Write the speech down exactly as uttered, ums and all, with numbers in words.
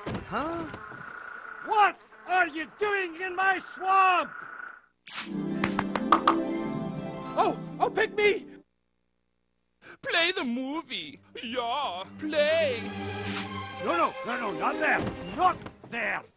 Huh? What are you doing in my swamp? Oh, oh, pick me! Play the movie. Yeah, play. No, no, no, no, not there. Not there.